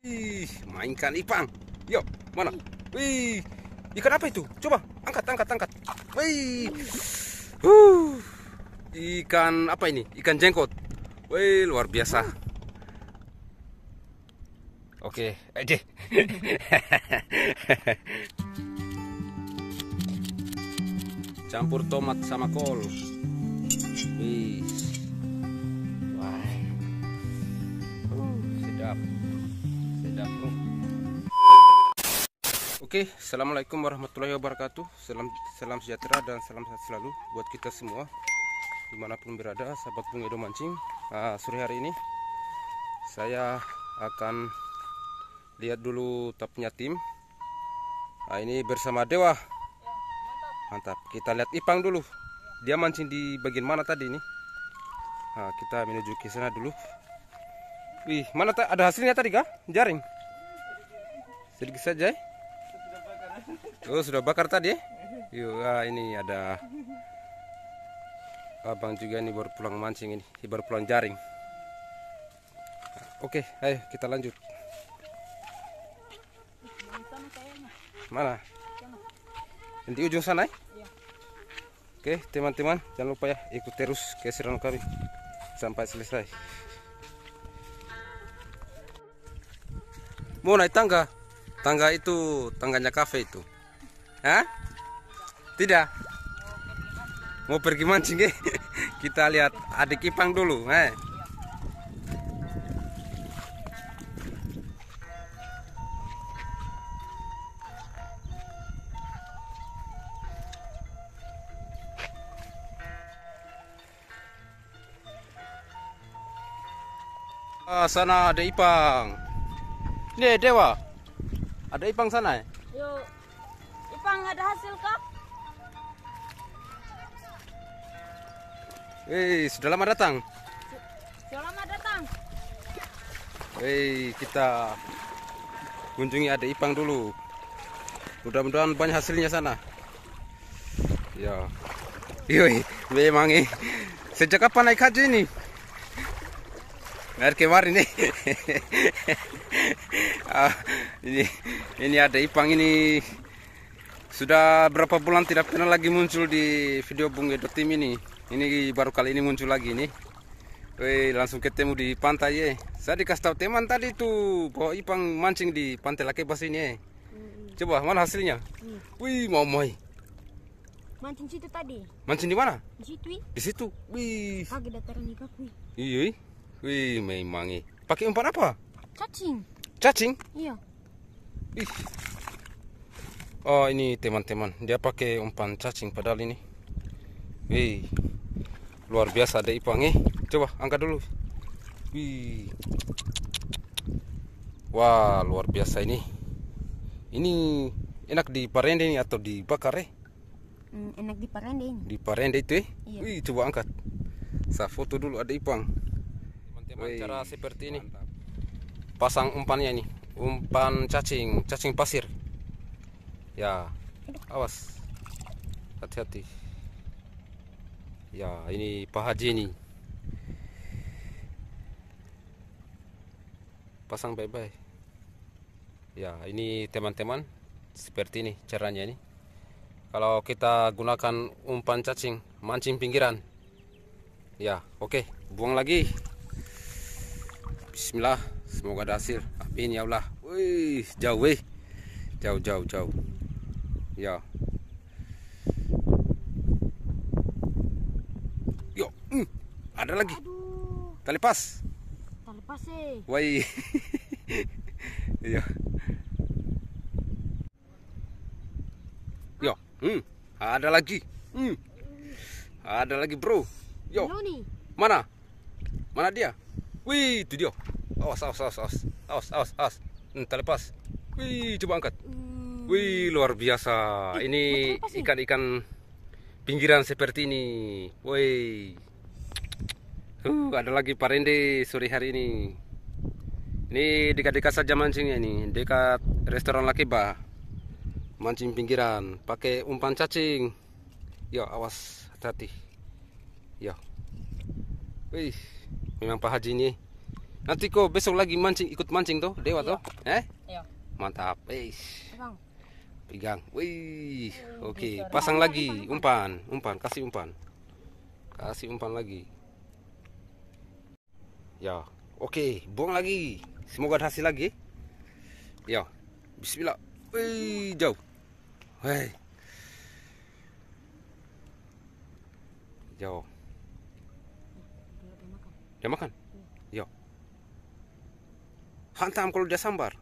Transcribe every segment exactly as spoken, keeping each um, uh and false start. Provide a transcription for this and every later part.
Ih, mainkan Ipang. Yuk, mana? Wih, ikan apa itu? Coba, angkat, angkat, angkat. Wih, huh, ikan apa ini? Ikan jenggot. Wih, luar biasa. Oke, aja. Campur tomat sama kol. Wih, wah, uh, sedap. Sedap, bro. Oke, assalamualaikum warahmatullahi wabarakatuh. Salam, salam sejahtera dan salam sehat selalu buat kita semua dimanapun berada, sahabat Bung Edo Mancing. Nah, sore hari ini saya akan lihat dulu tapnya tim. Nah, ini bersama Dewa. Mantap. Kita lihat Ipang dulu. Dia mancing di bagian mana tadi ini? Nah, kita menuju ke sana dulu. Wih, mana ada hasilnya tadi kah? Jaring. Sedikit saja. Oh, sudah bakar tadi ya? Yuk, ah, ini ada abang juga nih baru pulang mancing ini, baru pulang jaring. Oke, ayo kita lanjut. Mana? Di ujung sana ya? Oke, teman-teman, jangan lupa ya ikut terus keseruan kami sampai selesai. Mau naik tangga? Tangga itu, tangganya kafe itu. Hah? Tidak. Mau pergi mancing ya? Kita lihat adik Ipang dulu, eh. Ah, sana ada Ipang. Ini Dewa. Ada Ipang sana ya? Yuk. Ipang, ada hasil kah? Hei, sudah lama datang. Selamat datang. Hei, kita kunjungi ada Ipang dulu. Mudah-mudahan banyak hasilnya sana. Ya. Yoi, memang eh. Sejak kapan naik haji ini? Dari kemarin nih. ah, ini ini ada Ipang ini. Sudah berapa bulan tidak pernah lagi muncul di video Bung Edo Tim ini. Ini baru kali ini muncul lagi nih. Wih, langsung ketemu di pantai ya. Saya dikasih tahu teman tadi tuh bahwa Ipang mancing di pantai Lakebas ini ya. Coba mana hasilnya? Hmm. Wih, mau moi. Mancing situ tadi. Mancing di mana? Di situ. Di situ. Wih. Kaki dataran ikan kuy. Iya. Wih, memang eh. Pakai umpan apa? Cacing. Cacing? Iya. Ih. Oh, ini teman-teman, dia pakai umpan cacing padahal ini. Wih. Luar biasa ada Ipang eh. Coba angkat dulu. Wih. Wah, luar biasa ini. Ini enak di parende ini atau dibakar eh? Hmm, enak di parende ini. Di parende itu eh? Iya. Wih, coba angkat. Saya foto dulu ada Ipang. Teman-teman, cara seperti ini. Mantap. Pasang umpannya ini. Umpan cacing, cacing pasir. Ya, awas, hati-hati. Ya, ini Pak Haji ini. Pasang bye-bye. Ya, ini teman-teman, seperti ini caranya ini. Kalau kita gunakan umpan cacing, mancing pinggiran. Ya, oke, buang lagi. Bismillah, semoga ada hasil. Amin ya Allah. Wih, jauh weh. Jauh, jauh, jauh. Ya. Yuk, mm, ada lagi. Aduh. Tali pas. Tali pas eh. Woi. Iya. Yo, hmm, ada lagi. Hmm. Ada lagi, bro. Yo. Mana? Mana dia? Wih, itu dia. Awas, awas, awas, awas. Awas, awas, awas. Hmm, tali pas. Wih, coba angkat. Wih, luar biasa. Ini ikan-ikan pinggiran seperti ini. Wih. Uh, ada lagi parende sore hari ini. Ini dekat-dekat saja mancingnya nih, dekat restoran Lakeba. Mancing pinggiran, pakai umpan cacing. Yo, awas, hati-hati. Yo. Wih, memang Pak Haji ini Nanti kok besok lagi mancing, ikut mancing tuh, Dewa tuh? Eh? Iya. Mantap. Eh. Pegang. Pegang. Wih. Oke, besar. pasang lagi umpan, umpan, kasih umpan. Kasih umpan lagi. Ya. Oke, buang lagi. Semoga ada hasil lagi. Ya. Bismillah. Wih, jauh. Hei. Jauh. Dia makan? Ya. Hantam kalau dia sambar.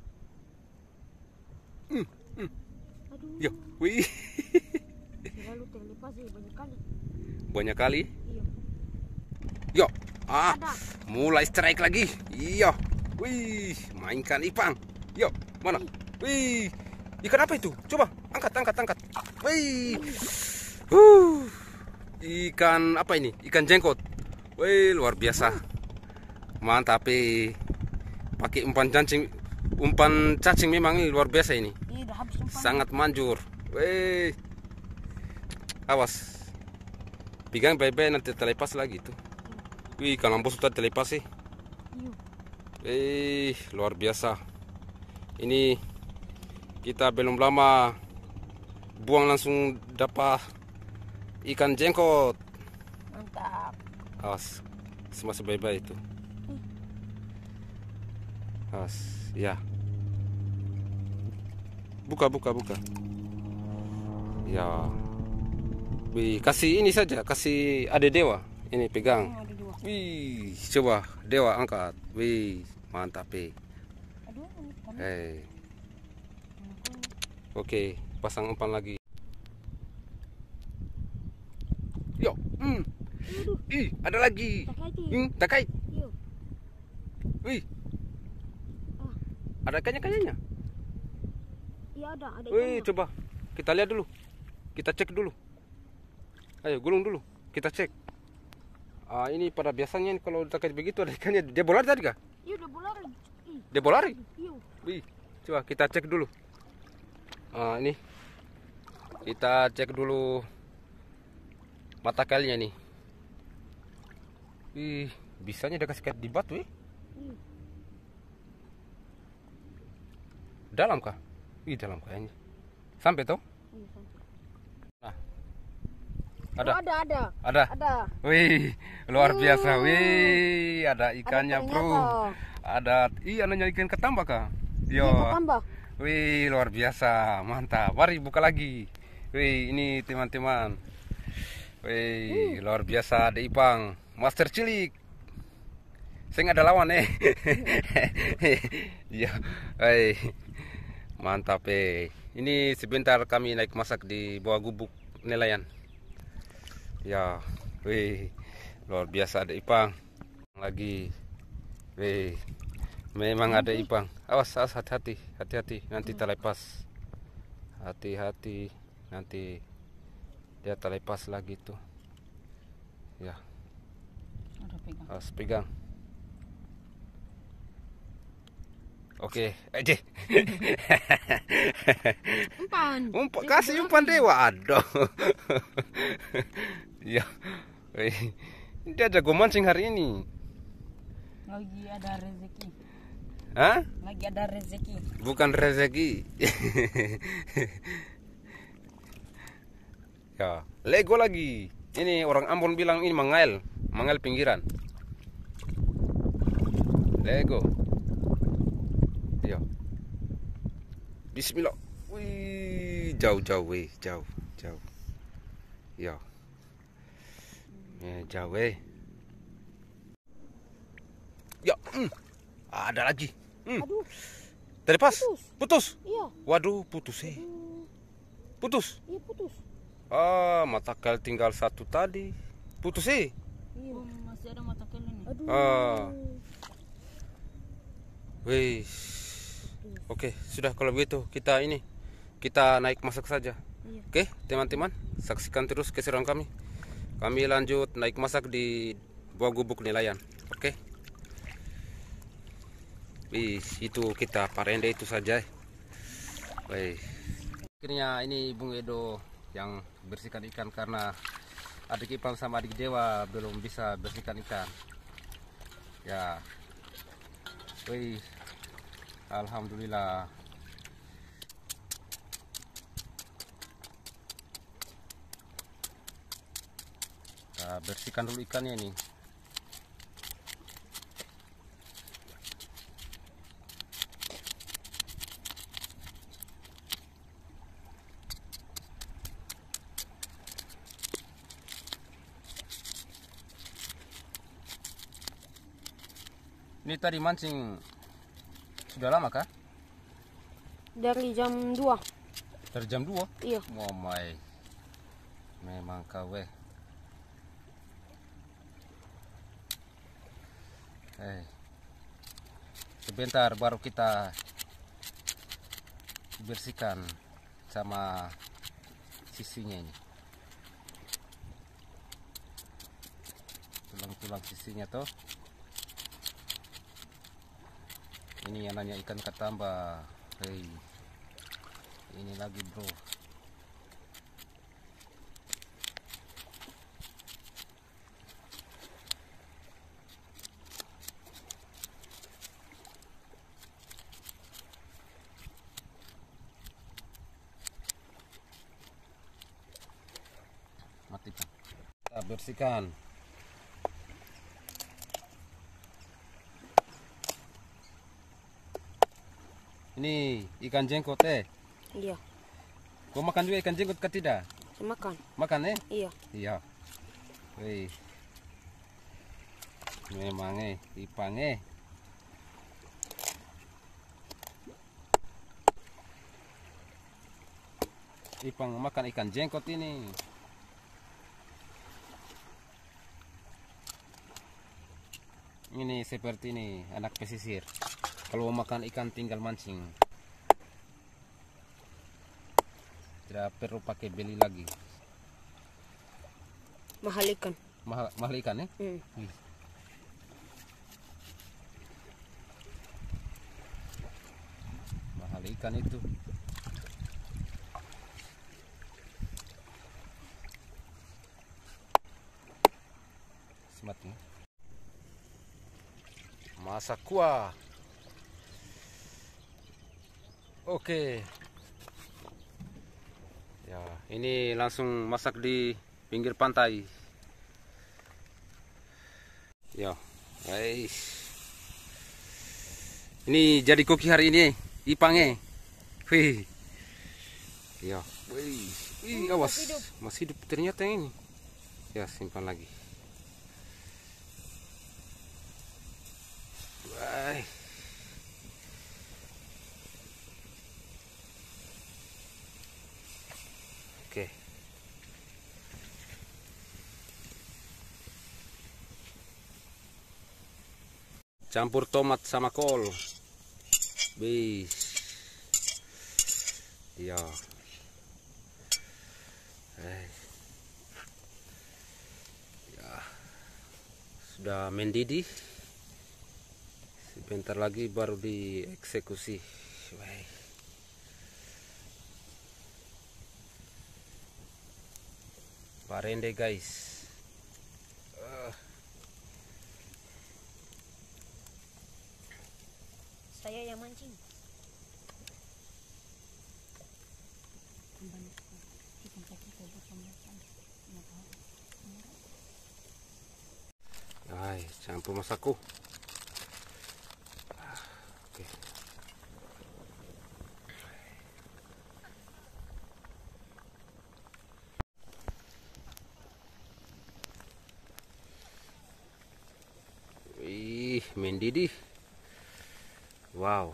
Hmm, hmm. Aduh. Yo, wih. Lalu terlepas sih banyak kali. Banyak kali. Iya. Yo. Ah, Ada. mulai strike lagi. Iya. Wih, mainkan Ipang. Yo, mana? Wih. Ikan apa itu? Coba angkat, angkat, angkat. Wih. Huh. Ikan apa ini? Ikan jengkot. Wih, luar biasa. Mantap, eh. Pakai umpan cacing, umpan cacing memang ini luar biasa ini. Iya, udah habis umpan. Sangat manjur. Wih. Awas. Pegang baik-baik nanti terlepas lagi tuh. Wih, ikan lambos sudah terlepas sih. Iya. Eh, luar biasa. Ini kita belum lama buang langsung dapat ikan jengkot. Mantap. Awas, semua baik-baik itu. Awas, ya. Buka, buka, buka. Ya. Wih, kasih ini saja, kasih ade Dewa. Ini pegang. Oh, ada dua. Wih, coba Dewa angkat. Wih, mantap, eh. Aduh, ini kan. Hey. Oke, pasang umpan lagi. Yo, hmm. Ih, ada lagi. Takaitin. Hmm, takai. Iya. Wih, Ah, ada kanya-kanyanya. iya ada, ada Wih, ikannya. coba kita lihat dulu. Kita cek dulu. Ayo, gulung dulu. Kita cek. Ah, ini pada biasanya ini kalau takai begitu ada ikannya. Dia bola tadi kah? Iya, udah bola lagi. Ih, Dia bola lari. iya. Wih, coba kita cek dulu. Ah, ini kita cek dulu mata kalinya nih. Wih, bisanya dia kasih kat di batu, eh? Iya. Dalam kah? Wih, dalam kayaknya. Sampai tuh? Iya, sampai. Nah, Oh, ada, ada, ada. ada. Ada. Wih, luar Uh. biasa. Wih, ada ikannya, Ada bro. ternyata. Ada, iya, nanya ikan ketambah kah? Yo. Iya, tambah. Wih, luar biasa, mantap. Mari buka lagi. Wih, ini teman-teman. Wih, luar biasa ada Ipang, Master Cilik. Saya nggak ada lawan eh. Ya, wih, mantap eh. Ini sebentar kami naik masak di bawah gubuk nelayan. Ya, wih, luar biasa ada Ipang. Lagi, wih. Memang ada Ipang. Awas, awas, hati-hati, hati-hati. Nanti terlepas. Hati-hati, nanti dia terlepas lagi tuh. Ya, Ada pegang. awas pegang. Oke, aja. Umpan. Umpan, kasih umpan Dewa. Aduh. Ya, wih. Dia jago mancing hari ini. Lagi ada rezeki. Hah? Lagi ada rezeki. Bukan rezeki. Ya, Lego lagi. Ini orang Ambon bilang ini mangail, mangail pinggiran. Lego. Ya. Bismillah. Wih, jauh-jauh weh, jauh, jauh. Ya. Eh, jauh weh. Ya, hmm. Ada lagi. Hmm. Aduh, Terlepas. Putus. Putus. iya. Waduh, putus eh. Aduh, Putus. iya putus. Ah, mata kal tinggal satu tadi. Putus eh. Iya. Oh, masih ada mata kalian nih. Aduh. Ah. Wih. Oke, sudah kalau begitu kita ini kita naik masak saja. Iya. Oke, teman-teman, saksikan terus keseruan kami. Kami lanjut naik masak di bawah gubuk nelayan. Oke. Wih, itu kita parende itu saja. Wih. Akhirnya ini Bung Edo yang bersihkan ikan karena adik Ipang sama adik Dewa belum bisa bersihkan ikan. Ya, Wih, alhamdulillah. Kita bersihkan dulu ikannya nih. Ini tadi mancing sudah lama kah? Dari jam dua. Dari jam dua? Iya. Oh my. Memang kau eh. Eh. Sebentar baru kita bersihkan sama sisinya ini. Tulang-tulang sisinya tuh. Ini yang nanya ikan katamba. Hei, ini lagi bro. Matikan. Kita bersihkan. Ini ikan jenggot eh. Iya. Kau makan juga ikan jenggot kah tidak? Saya makan. Makan eh? Iya. Iya. Wih. Memang eh, ipang eh. Ipang makan ikan jenggot ini. Ini seperti ini anak pesisir. Kalau mau makan ikan tinggal mancing. Tidak perlu pakai beli lagi. Mahal ikan. Mahal, mahal ikan eh? Hmm. Wih. Mahal ikan itu. Sematnya. Masak kuah. Oke. Ya, ini langsung masak di pinggir pantai. Ya, guys. Ini jadi koki hari ini, ipangnya. Wih. Ya, wih. Wih, awas. Masih hidup ternyata ini. Ya, simpan lagi. Wah. Oke. Campur tomat sama kol. Bis. Ya. Eh. Ya. Sudah mendidih. Sebentar lagi baru dieksekusi. Wah. Parende guys. Uh. Saya yang mancing. Hai, campur masakku. Oke. Wih, mendidih. Wow.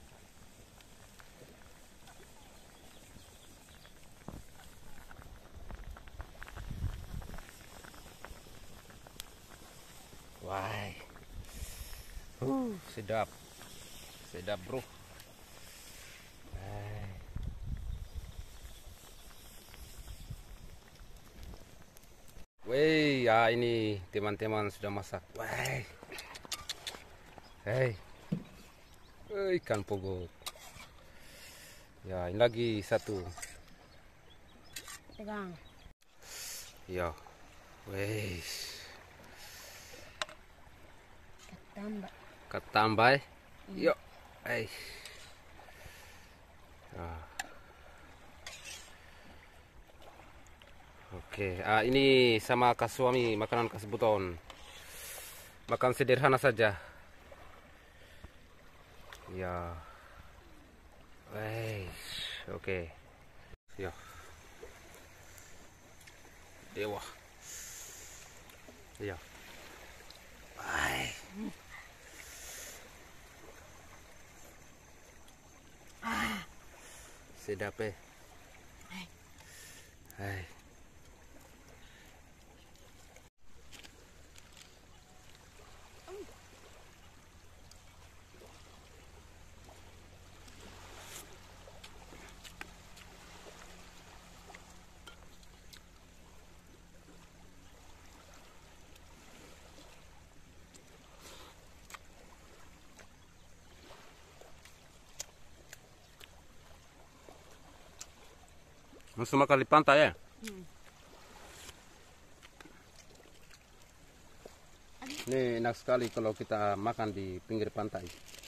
Wah. Uh, sedap. Sedap, bro. Wih, ya ini teman-teman sudah masak. Wah. Hei. Ikan pogot. Ya, ini lagi satu. Pegang. Ya. Wih. Tambah. Ketambah. Yuk. Eh. Ah. Oke, ah, ini sama Kak Suami makanan khas Buton. Makan sederhana saja. Ya. Eh, oke. Ya. Dewa. Ya. Ay. Sedap eh. Hai. Langsung makan di pantai ya? Hmm. Ini enak sekali kalau kita makan di pinggir pantai.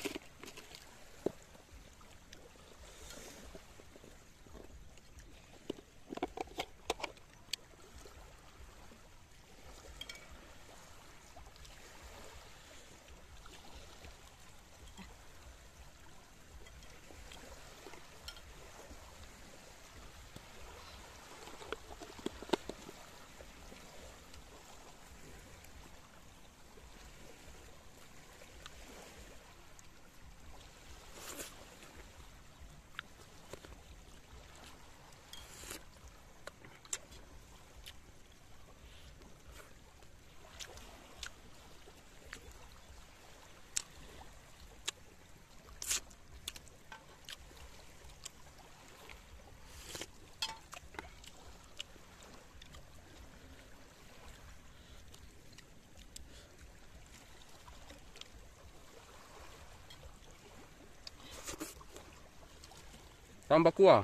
Tambah kuah.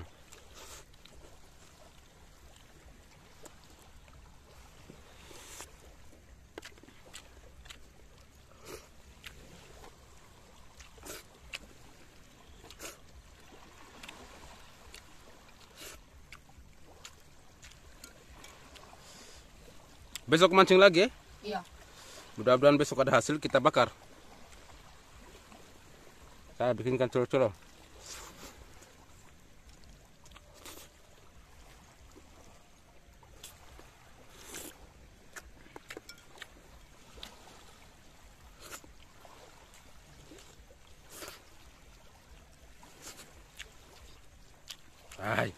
Besok mancing lagi ya? Iya. Mudah-mudahan besok ada hasil, kita bakar. Saya bikinkan colo-colo. Hai.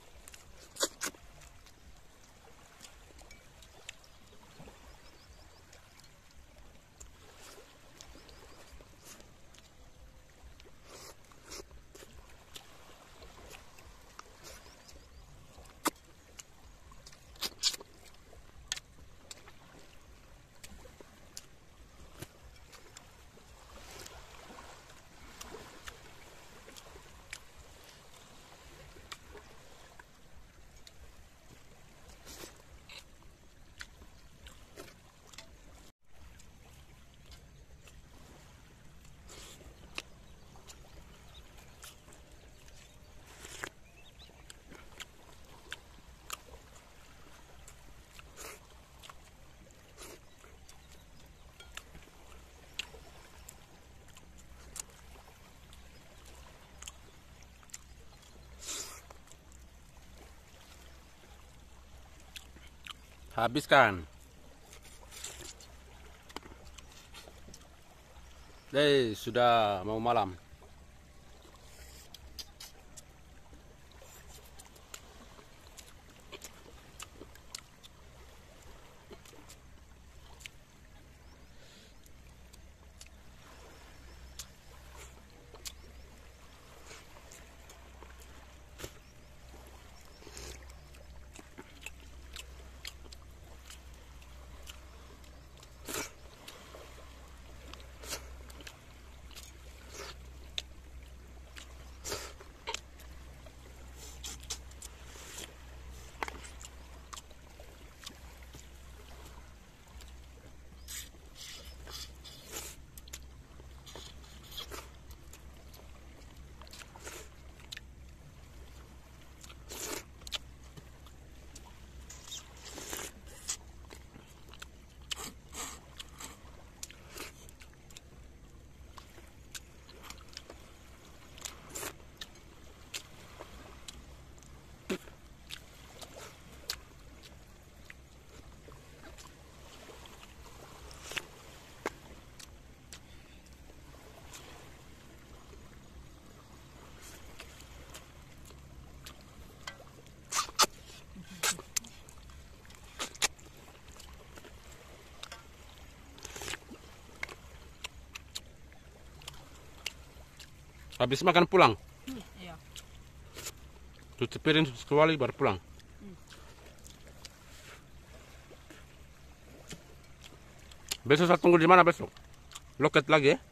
Habiskan. Eh, sudah mau malam. Habis makan pulang. Iya. Cuci piring sekali baru pulang. Besok saya tunggu di mana besok? Loket lagi ya?